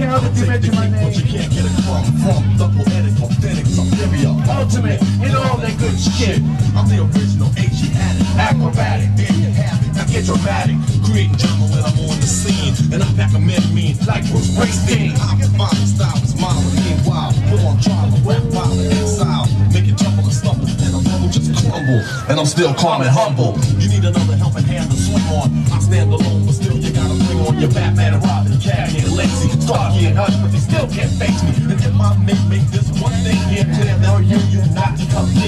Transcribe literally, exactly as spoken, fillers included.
the hell did you mention my name? But you can't get it from, from the poetic, authentic, superior, ultimate, in all that good shit. I'm the original Asiatic, acrobatic, there you have it. now get dramatic, Creating drama when I'm on the scene, and I pack a men mean like Bruce Springsteen. I can find the style is mine, meanwhile, put on trial, a rap pile and exile, make it tumble and stumble, and a bubble just crumble, and I'm still calm and humble. You need another helping hand to swing on. I stand alone, but still you gotta bring on your Batman and Robin, Caddy and Lacey, Starkey and Hush, but they still can't face me. And if I make make this one thing here clear, now you, you not to come near.